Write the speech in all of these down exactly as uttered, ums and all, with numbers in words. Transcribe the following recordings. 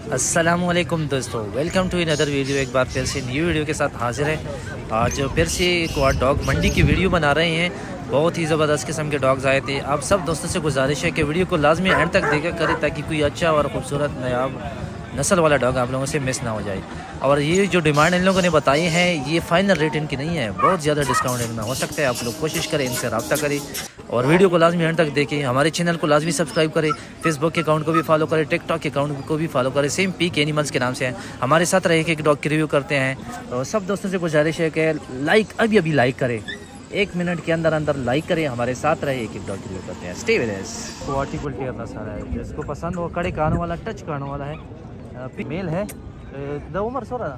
अस्सलामुअलैकुम दोस्तों, welcome to another video. एक बार फिर से न्यू वीडियो के साथ हाजिर है। आज फिर से क्वाड डॉग मंडी की वीडियो बना रहे हैं। बहुत ही ज़बरदस्त किस्म के डॉग्स आए थे। आप सब दोस्तों से गुजारिश है कि वीडियो को लाजमी एंड तक देखा करें ताकि कोई अच्छा और ख़ूबसूरत नायाब नस्ल वाला डॉग आप लोगों से मिस ना हो जाए। और ये जो डिमांड इन लोगों ने बताई है ये फ़ाइनल रेट इनकी नहीं है, बहुत ज़्यादा डिस्काउंट इनमें हो सकता है। आप लोग कोशिश करें, इनसे रब्ता करें और वीडियो को लाजमी एंड तक देखें। हमारे चैनल को लाजमी सब्सक्राइब करें, फेसबुक के अकाउंट को भी फॉलो करें, टिकटॉक के अकाउंट को भी फॉलो करें। सेम पीक एनिमल्स के नाम से हैं। हमारे साथ रह के एक डॉग की रिव्यू करते हैं। तो सब दोस्तों से गुजारिश है कि लाइक अभी अभी लाइक करें, एक मिनट के अंदर अंदर लाइक करें। हमारे साथ रहे एक एक डॉग रिव्यू करते हैं। Stay with us. Quality quality अपना सारा है, जिसको पसंद हो। कड़े कानों वाला, टच कानों वाला है, मेल है। द उम्र सोरा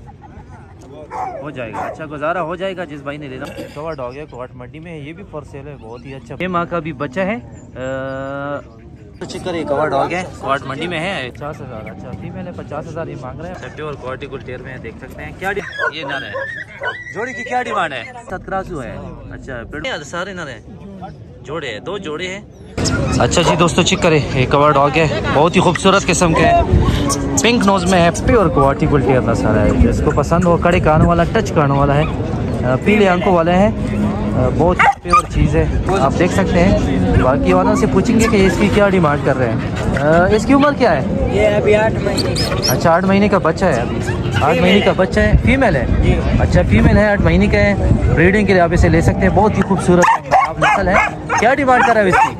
हो जाएगा, अच्छा गुजारा हो जाएगा जिस भाई ने लेना। कवा डॉग है, क्वाट मंडी में है, ये भी फॉर सेल है, बहुत ही अच्छा। छः माह का भी बच्चा है। तो चिकर एक कवा डॉग है, क्वाट मंडी में है। पचास हज़ार अच्छा फीमेल है, पचास हज़ार ये मांग रहे हैं। प्योर क्वालिटी गुलटेर में है, देख सकते हैं। क्या ये नर है, जोड़ी की क्या डिमांड है? सतरासू है। अच्छा सारे नर है, जोड़े है, दो जोड़े हैं। अच्छा जी दोस्तों, चिक करे एक कवर डॉग है, बहुत ही खूबसूरत किस्म के है, पिंक नोज में है, प्योर क्वालिटी क्वालिटी अपना सारा है। जिसको पसंद हो, कड़े कानों वाला, टच कानों वाला है, पीले आंखों वाले हैं, बहुत प्योर चीज़ है, आप देख सकते हैं। बाकी वालों से पूछेंगे कि इसकी क्या डिमांड कर रहे हैं। इसकी उम्र क्या है? ये अभी आठ महीने। अच्छा आठ महीने का बच्चा है, अभी आठ महीने का बच्चा है। फीमेल है? अच्छा फीमेल है, आठ महीने का है। ब्रीडिंग के लिए आप इसे ले सकते हैं, बहुत ही खूबसूरत आप नस्ल है। क्या डिमांड कर रहा है इसकी?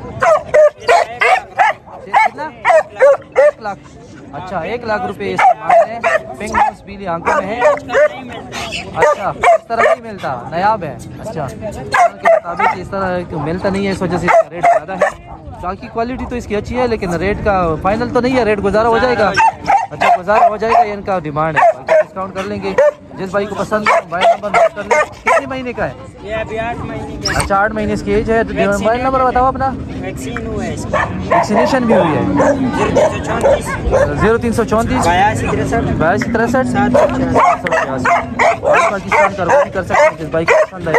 एक लाख। अच्छा एक लाख रुपए इसके मांग रहे हैं। पिंक नोज, पीली आंखों में है। अच्छा इस तरह नहीं मिलता, नायाब है। अच्छा के मुताबिक इस तरह मिलता नहीं है, इस वजह से इसका रेट ज़्यादा है। बाकी क्वालिटी तो इसकी अच्छी है, लेकिन रेट का फाइनल तो नहीं है। रेट गुजारा हो जाएगा, अच्छा गुजारा हो जाएगा, ये इनका डिमांड है। बाकी डिस्काउंट कर लेंगे जिस भाई को पसंद है। मोबाइल नंबर नोट कर ले। कितने महीने का है ये? अभी आठ महीने का। अच्छा आठ महीने इसकी एज है। तो मोबाइल नंबर बताओ अपना। वैक्सीन हुआ है इसका, वैक्सीनेशन भी हुई है। जीरो तीन सौ चौंतीस बयासी तिरसठ बयासी तिरसठ सात सौ छियासी। पाकिस्तान का भी कर सकते हैं जिस भाई को पसंद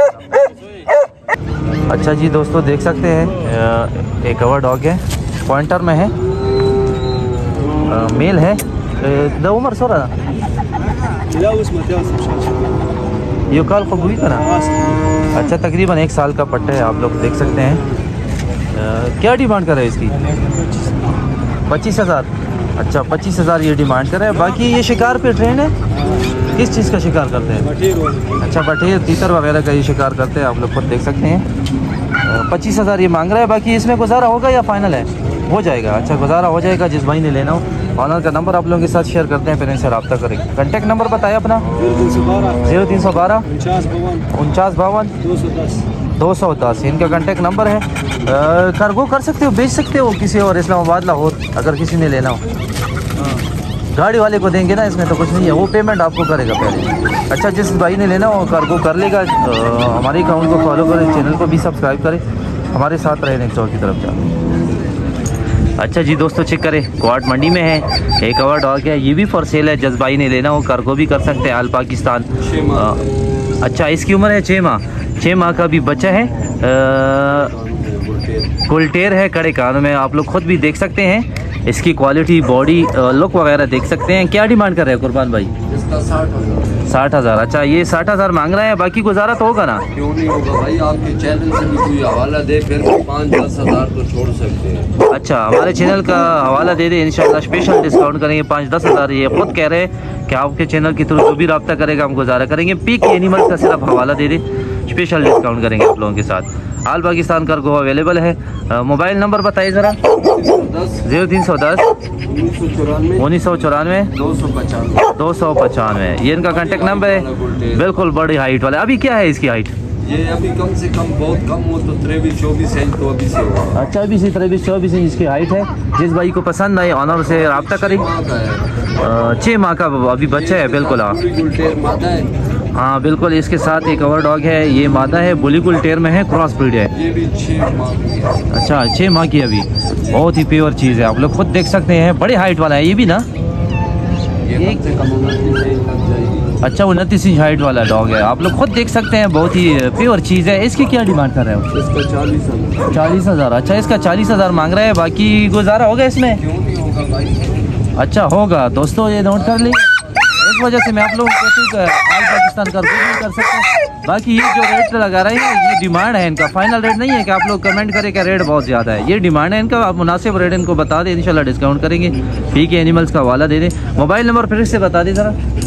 है। अच्छा जी दोस्तों, देख सकते हैं एक कवर डॉग है, पॉइंटर में है, मेल है। द उम्र सोरा ये काल कबूई का ना। अच्छा तकरीबन एक साल का पट्टा है, आप लोग देख सकते हैं। आ, क्या डिमांड कर रहे हैं इसकी? पच्चीस हज़ार। अच्छा पच्चीस हज़ार ये डिमांड कर रहे हैं। बाकी ये शिकार पे ट्रेन है, किस चीज़ का शिकार करते हैं? अच्छा बटेर तीतर वगैरह का ये शिकार करते हैं, आप लोग खुद देख सकते हैं। पच्चीस हज़ार ये मांग रहा है। बाकी इसमें गुजारा होगा या फाइनल है? हो जाएगा, अच्छा गुजारा हो जाएगा जिस भाई ने लेना हो। ऑनर का नंबर आप लोगों के साथ शेयर करते हैं, फिर इनसे रब्ता करेंगे। कॉन्टैक्ट नंबर बताया अपना। जीरो तीन सौ बारह उनचास बावन दो सौ दस इनका कॉन्टैक्ट नंबर है। कार्गो कर सकते हो, बेच सकते हो किसी और इस्लामाबाद लाहौर, अगर किसी ने लेना हो। गाड़ी वाले को देंगे ना, इसमें तो कुछ नहीं है, वो पेमेंट आपको करेगा पहले। अच्छा जिस भाई ने लेना हो कार्गो कर लेगा। हमारे अकाउंट को फॉलो करें, चैनल को भी सब्सक्राइब करें, हमारे साथ रहे नेक्स्ट की तरफ जा। अच्छा जी दोस्तों, चेक करें क्वाड मंडी में है, एक कवर डॉग है, ये भी फॉर सेल है। जस भाई ने लेना हो कार्गो भी कर सकते हैं, आल पाकिस्तान। अच्छा इसकी उम्र है छः माह छः माह का भी बच्चा है। गुलटेर है, कड़े कानों में, आप लोग खुद भी देख सकते हैं। इसकी क्वालिटी, बॉडी लुक वगैरह देख सकते हैं। क्या डिमांड कर रहे हैं कुर्बान भाई? इसका साठ हज़ार। साठ हज़ार अच्छा ये साठ हज़ार मांग रहे हैं। बाकी गुजारा तो होगा ना? क्यों नहीं होगा भाई, आपके चैनल से भी कोई हवाला दे, फिर भी पाँच दस हज़ार तो छोड़ सकते हैं। अच्छा हमारे चैनल का हवाला दे दे, इंशाल्लाह स्पेशल डिस्काउंट करेंगे। पाँच दस हज़ार ये खुद कह रहे हैं कि आपके चैनल के थ्रू जो भी रब्ता करेगा हम गुजारा करेंगे। पीक एनिमल्स का सिर्फ हवाला दे दे, स्पेशल डिस्काउंट करेंगे आप लोगों के साथ। आल पाकिस्तान कार्गो अवेलेबल है। मोबाइल नंबर बताइए ज़रा। जीरो तीन सौ दस उन्नीस सौ चौरानवे दो सौ पचानवे दो सौ पचानवे ये इनका कॉन्टेक्ट नंबर है। बिल्कुल बड़ी हाइट वाला। अभी क्या है इसकी हाइट? ये अभी कम से कम बहुत कम हो तो तेईस चौबीस इंच तो अभी से होगा। अच्छा अभी से तेईस चौबीस इंच की हाइट है। जिस भाई को पसंद आए ऑनर से रब्ता करें। छः माह का अभी बच्चा है। बिल्कुल हाँ बिल्कुल, इसके साथ एक कवर डॉग है, ये मादा है, बुली गुलटेर में है, क्रॉस ब्रीड है। ये भी छः माह अच्छा छः माह की अभी, बहुत ही प्योर चीज़ है, आप लोग खुद देख सकते हैं। बड़ी हाइट वाला है ये भी ना। ये अच्छा उनतीस इंच हाइट वाला डॉग है, आप लोग खुद देख सकते हैं, बहुत ही प्योर चीज़ है। इसकी क्या डिमांड कर रहे हो? इसका चालीस हज़ार चालीस हज़ार अच्छा इसका चालीस हज़ार मांग रहे हैं। बाकी गुजारा होगा इसमें? क्यों नहीं होगा भाई। अच्छा होगा दोस्तों, ये नोट कर ली। इस वजह से मैं आप लोगों को ऑल पाकिस्तान का नहीं कर सकता। बाकी ये जो रेट लगा रहे हैं ये डिमांड है इनका, फाइनल रेट नहीं है कि आप लोग कमेंट करें कि रेट बहुत ज़्यादा है। ये डिमांड है इनका, आप मुनासिब रेट इनको बता दें, इंशाल्लाह डिस्काउंट करेंगे। पी के एनिमल्स का हवाला दे दें। मोबाइल नंबर फिर से बता दें ज़रा।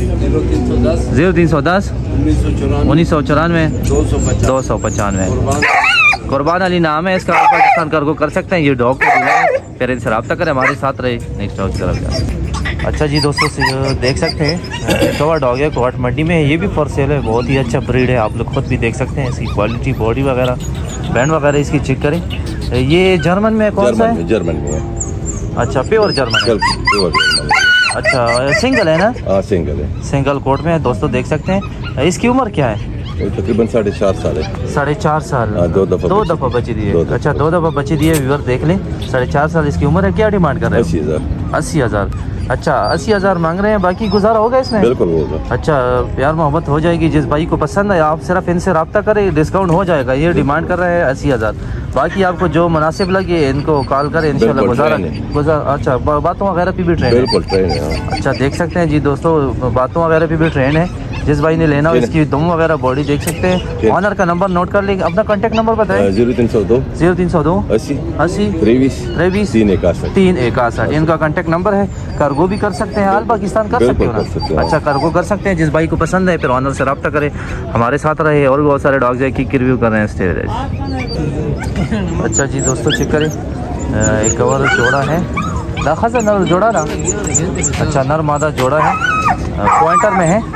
जीरो तीन सौ दस उन्नीस सौ चौरानवे दो सौ पचानवे। कुर्बान अली नाम है इसका, आप पाकिस्तान कार्गो कर सकते हैं। ये डॉग को फिर इनसे रब्ता करें, हमारे साथ रहे। नेक्स्ट डॉग की तरफ जाए। अच्छा जी दोस्तों से देख सकते हैं कवा डॉग है, कोहट मंडी में है। ये भी फॉर सेल है, बहुत ही अच्छा ब्रीड है। आप लोग खुद भी देख सकते हैं इसकी क्वालिटी, बॉडी वगैरह, बैंड वगैरह इसकी चेक करें। ये जर्मन में कौन सा है? जर्मन में है। अच्छा प्योर जर्मन है। अच्छा सिंगल है ना? हाँ सिंगल है, सिंगल कोट में है दोस्तों, देख सकते हैं। इसकी उम्र क्या है? तकरीबन साढ़े चार साल है। साढ़े चार साल। हाँ, दो दफ़ा दो दफ़ा बची दी है। अच्छा दो दफ़ा बची दी है, व्यूअर देख लें। साढ़े चार साल इसकी उम्र है। क्या डिमांड कर रहे हैं? अस्सी हज़ार। अस्सी हज़ार। अच्छा अस्सी हज़ार मांग रहे हैं, बाकी गुजारा होगा इसमें? बिल्कुल होगा। अच्छा प्यार मोहब्बत हो जाएगी। जिस भाई को पसंद है आप सिर्फ इनसे रब्ता करें, डिस्काउंट हो जाएगा। ये डिमांड कर रहे हैं अस्सी हज़ार। बाकी आपको जो मुनासिब लगे इनको कॉल करें, इंशाल्लाह गुजारा गुजार। अच्छा बातों वगैरह पे भी ट्रेन है? बिल्कुल ट्रेन है। अच्छा देख सकते हैं जी दोस्तों, बातों वगैरह पे भी ट्रेन है। जिस भाई ने लेना हो इसकी दुम वगैरह बॉडी देख सकते हैं। ऑनर का नंबर नोट कर लेंगे। अपना कॉन्टैक्ट नंबर बताएं। जीरो तीन सौ दो जीरो तीन सौ दो अस्सी अस्सी तेईस तेईस तीन इकसठ तीन इकसठ इनका कॉन्टैक्ट नंबर है। कार्गो भी कर सकते हैं, ऑल पाकिस्तान कर सकते हो ना? अच्छा कार्गो कर सकते हैं। जिस भाई को पसंद है फिर ऑनर से रब्ता करें, हमारे साथ रहे। और भी बहुत सारे डॉग्स है की रिव्यू कर रहे हैं स्टे। अच्छा जी दोस्तों चेक करें, एक और जोड़ा है खासा नर जोड़ा ना। अच्छा नर मादा जोड़ा है, पॉइंटर में है।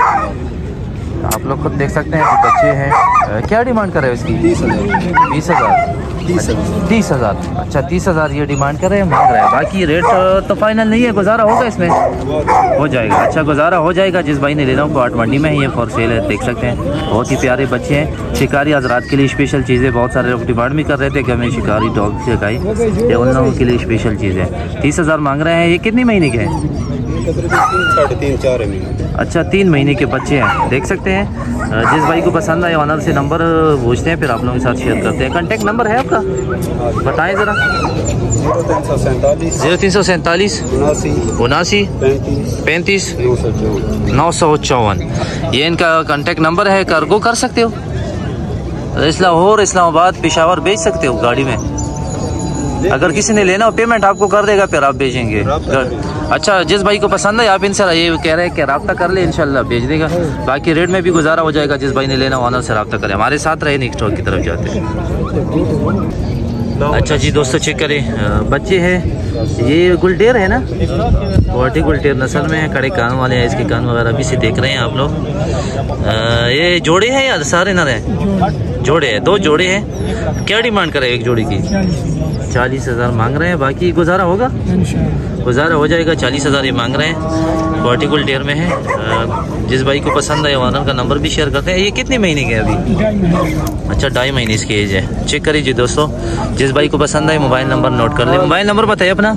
आप लोग खुद देख सकते हैं कि बच्चे हैं। क्या डिमांड कर रहे हैं इसकी? तीस हज़ार बीस हज़ार तीस हज़ार। अच्छा तीस हज़ार ये डिमांड कर रहे हैं, मांग रहे हैं। बाकी रेट तो फाइनल नहीं है, गुजारा होगा इसमें? हो जाएगा। अच्छा गुजारा हो जाएगा। जिस भाई ने लेना हो कोहट मंडी में ही ये फॉर सेल है, देख सकते हैं। बहुत ही प्यारे बच्चे हैं, शिकारी हजरात के लिए स्पेशल चीज़ें। बहुत सारे लोग डिमांड भी कर रहे थे कि हमें शिकारी डॉग सिखाई, ये उन लोगों के लिए स्पेशल चीज़ है। तीस हज़ार मांग रहे हैं। ये कितनी महीने के हैं? साढ़े तीन चार महीने। अच्छा तीन महीने के बच्चे हैं, देख सकते हैं। जिस भाई को पसंद आए ऑनर से नंबर पूछते हैं, फिर आप लोगों के साथ शेयर करते हैं। कॉन्टैक्ट नंबर है आपका, बताएं ज़रा। जीरो तीन सौ सैंतालीस जीरो तीन सौ सैंतालीस उनासी उनासी पैंतीस पैंतीस नौ सौ चौवन नौ सौ चौवन ये इनका कॉन्टैक्ट नंबर है। कार्गो कर सकते हो, इस्लामाबाद इस्लामाबाद पेशावर भेज सकते हो गाड़ी में। अगर किसी ने लेना हो पेमेंट आपको कर देगा, फिर आप भेजेंगे। अच्छा जिस भाई को पसंद है आप इनसे ये कह रहे हैं कि रब्ता कर ले, इंशाल्लाह भेज देगा। बाकी रेट में भी गुजारा हो जाएगा। जिस भाई ने लेना ऑनर से रब्ता करें, हमारे साथ रहे। नेक्स्ट स्टॉक की तरफ जाते हैं। अच्छा जी दोस्तों चेक करें, बच्चे हैं। ये गुलटेर है ना, वाटी गुलटेर नस्ल में है। कड़े कान वाले हैं, इसके कान वगैरह भी से देख रहे हैं आप लोग। ये जोड़े हैं या सारे नर हैं? जोड़े हैं, दो जोड़े हैं। क्या डिमांड करें एक जोड़ी की? चालीस हज़ार मांग रहे हैं। बाकी गुजारा होगा? गुजारा हो जाएगा। चालीस हज़ार ये मांग रहे हैं। वर्टिकल टेयर में है। जिस भाई को पसंद है ऑनर का नंबर भी शेयर करते हैं। ये कितने महीने के अभी? अच्छा ढाई महीने इसकी एज है। चेक करिए जी दोस्तों, जिस भाई को पसंद है मोबाइल नंबर नोट कर ले। मोबाइल नंबर बताइए अपना।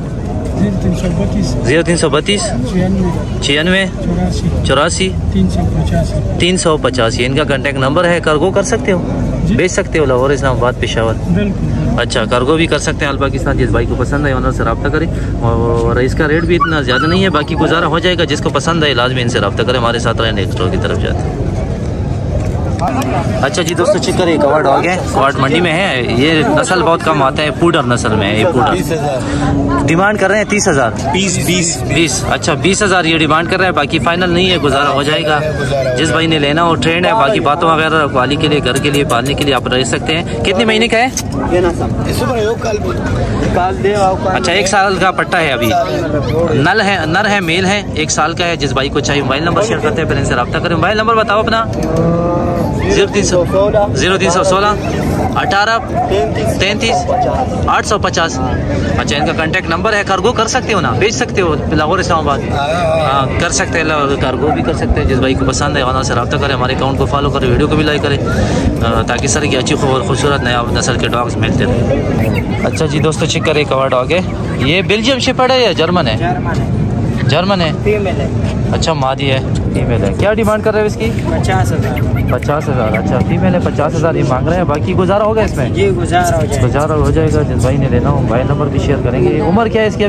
जीरो तीन सौ बत्तीस छियानवे चौरासी तीन सौ पचासी इनका कॉन्टैक्ट नंबर है। कार्गो कर सकते हो, भेज सकते हो लाहौर इस्लामाबाद पेशावर। अच्छा कार्गो भी कर सकते हैं ऑल पाकिस्तान। जिस भाई को पसंद है ऑनर से रब्ता करें। और इसका रेट भी इतना ज़्यादा नहीं है, बाकी गुजारा हो जाएगा। जिसको पसंद है लाजमी इनसे रब्ता करें। हमारे साथ रहे। नेक्स्ट स्टोर की तरफ जाते हैं। अच्छा जी दोस्तों चेक करिए, कवा डॉग है, कोहट मंडी में है। ये नस्ल बहुत कम आता है, पूडर नस्ल में है ये पूडर। डिमांड कर रहे हैं तीस हज़ार बीस बीस बीस अच्छा बीस हज़ार ये डिमांड कर रहे हैं। बाकी फाइनल नहीं है, गुजारा हो जाएगा। जिस भाई ने लेना हो ट्रेंड है। बाकी बातों वगैरह रखवाली के लिए, घर के लिए, पालने के लिए आप रह सकते हैं। कितने महीने का है? अच्छा एक साल का पट्टा है अभी। नल है, नर है, मेल है, एक साल का है। जिस भाई को चाहिए मोबाइल नंबर शेयर करते हैं, फिर इनसे रब्ता करें। मोबाइल नंबर बताओ अपना। जीरो तीन सौ जीरो तीन सौ सोलह अठारह तैंतीस आठ सौ पचास अच्छा इनका कॉन्टैक्ट नंबर है। कार्गो कर सकते हो ना, भेज सकते हो लाहौर इस्लामाबाद। हाँ कर सकते हैं, कार्गो भी कर सकते हैं। जिस भाई को पसंद है वहाँ से रब्ता करें। हमारे अकाउंट को फॉलो करें, वीडियो को भी लाइक करें, ताकि सर की अच्छी और खूबसूरत नया नस्ल के डॉग्स मिलते रहे। अच्छा जी दोस्तों चेक करें, कवा डॉग है। ये बेल्जियम शेपर्ड है या जर्मन है? जर्मन है, फीमेल है। अच्छा मादी है, फीमेल है। क्या डिमांड कर रहे हो इसकी? पचास हज़ार पचास हज़ार अच्छा फीमेल है, पचास हज़ार ये मांग रहे हैं। बाकी गुजारा होगा इसमें? जी गुजारा हो जाएगा। गुजारा हो जाएगा। जिस भाई ने लेना हो मोबाइल नंबर भी शेयर करेंगे। उम्र क्या है इसकी अभी?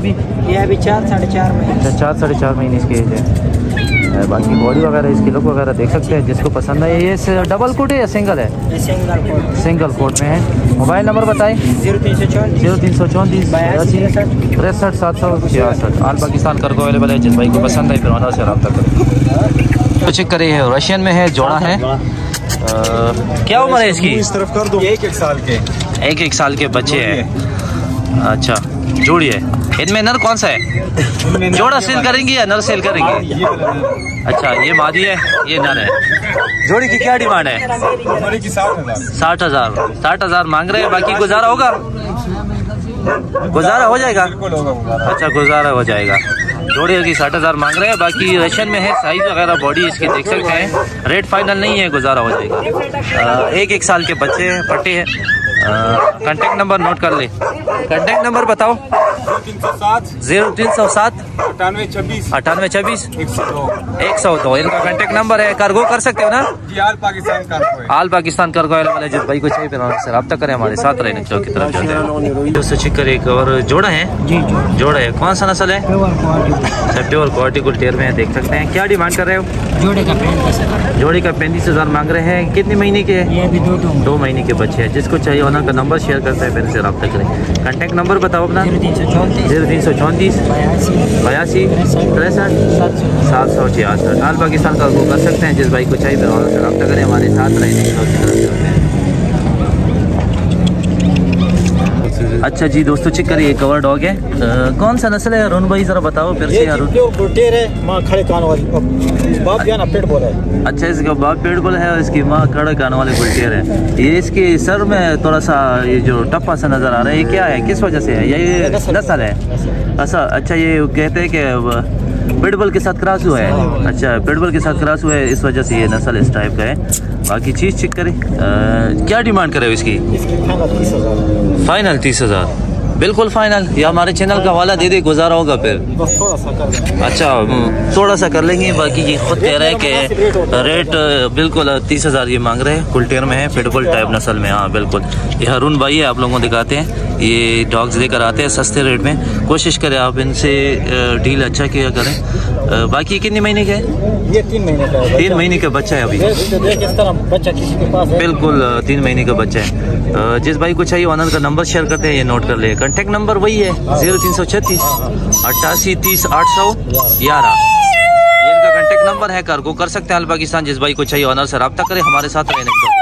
ये अभी चार साढ़े चार में। अच्छा चार साढ़े चार महीने इसकी एज है। बाकी बॉडी वगैरह इसकी लुक वगैरह देख सकते हैं, जिसको पसंद है। ये डबल कोट है या सिंगल है? ये सिंगल कोट। सिंगल कोट में है। मोबाइल नंबर बताएं। जीरो तीन सौ चौंतीस जीरो तीन सौ चौंतीस बयासी तिरसठ सात सौ छियासठ। आल पाकिस्तान कार्गो अवेलेबल है, जिस भाई को पसंद है फिर ऑनर से रब्ता करें। तो चेक करिए है रशियन में है, जोड़ा है। आ, क्या उम्र है इसकी? इस तरफ कर दो। एक एक साल के एक एक साल के बच्चे हैं। अच्छा जोड़ी है। इनमें नर कौन सा है? जोड़ा सेल करेंगे या नर सेल करेंगे? अच्छा ये मादी है, ये नर है। जोड़ी की क्या डिमांड है? साठ हजार साठ हजार मांग रहे हैं। बाकी गुजारा होगा? गुजारा हो जाएगा? अच्छा गुजारा हो जाएगा। जोड़ी की साठ हजार मांग रहे हैं। बाकी रशियन में है, साइज वगैरह बॉडी इसकी देख सकते हैं। रेट फाइनल नहीं है, गुजारा हो जाएगा। एक एक साल के बच्चे हैं, पट्टे हैं। कांटेक्ट नंबर नोट कर ले। कांटेक्ट नंबर बताओ। जीरो तीन सौ सात अठानवे छब्बीस अठानवे छब्बीस एक सौ दो एक सौ दो इनका कांटेक्ट नंबर है। कार्गो कर सकते हो ना? जी आल पाकिस्तान कार्गो है। आल पाकिस्तान कार्गो वाले जिस भाई को चाहिए फिर से रब्ता करें, हमारे साथ रहने चौक की तरफ जाते हैं। दोस्तों चिकर एक और जोड़ा है। जी जोड़ा है। कौन सा नस्ल है? प्योर क्वालिटी गुलटेर में देख सकते हैं। क्या डिमांड कर रहे हो? जोड़े का पैंतीस हजार। जोड़ी का पैंतीस हजार मांग रहे हैं। कितने महीने के है? ये भी दो दो दो महीने के बच्चे हैं। जिसको चाहिए ऑनर का नंबर शेयर करते हैं, फिर से रब्ता करें। कांटेक्ट नंबर बताओ अपना। जीरो तीन सौ चौंतीस जीरो तीन सौ चौंतीस बयासी बयासी तिरसठ सात सौ सात सौ छियासठ। आल पाकिस्तान का वो कर सकते हैं, जिस भाई को चाहिए फिर ऑनर से रब्ता करें, हमारे साथ रहने। अच्छा जी दोस्तों चेक करिए, कवर डॉग है। आ, कौन सा नस्ल है अरुण भाई, जरा बताओ फिर से। अरुण माँ खड़े कान वाली बाप जो है ना पेट बोल है। अच्छा इसका बाप पेट बोल है और इसकी माँ खड़े कान वाले गुलटेर है। ये इसके सर में थोड़ा सा ये जो टप्पा सा नजर आ रहा है, ये क्या है, किस वजह से है? ये नस्ल है। अच्छा अच्छा ये कहते हैं कि पिटबुल के साथ क्रॉस हुआ है। अच्छा पिटबुल के साथ क्रॉस हुआ है, इस वजह से ये नस्ल इस टाइप का है। बाकी चीज़ चेक करें। क्या डिमांड करे इसकी? फाइनल तीस हजार बिल्कुल फाइनल। या हमारे चैनल का हवाला दे दे, गुजारा होगा फिर? थोड़ा सा कर। अच्छा थोड़ा सा कर लेंगे। बाकी ये खुद कह रहे हैं कि रेट बिल्कुल तीस हजार ये मांग रहे हैं। कुलटेर में है, पिटबुल टाइप नस्ल में। हाँ बिल्कुल। ये हरून भाई है, आप लोगों को दिखाते हैं। ये डॉग्स लेकर आते हैं सस्ते रेट में। कोशिश करें आप इनसे डील अच्छा किया करें। बाकी कितने महीने के हैं? ये तीन महीने का है। तीन महीने का बच्चा है अभी। देख इस तरह बच्चा किसी के पास है। बिल्कुल तीन महीने का बच्चा है। जिस भाई को चाहिए ऑनर का नंबर शेयर करते हैं, ये नोट कर ले। कांटेक्ट नंबर वही है जीरो तीन सौ छत्तीस अट्ठासी तीस आठ सौ ग्यारह। ये इनका कांटेक्ट नंबर है। कार्गो कर सकते हैं आल पाकिस्तान। जिस भाई को चाहिए ऑनर से रब्ता करें, हमारे साथ रहने।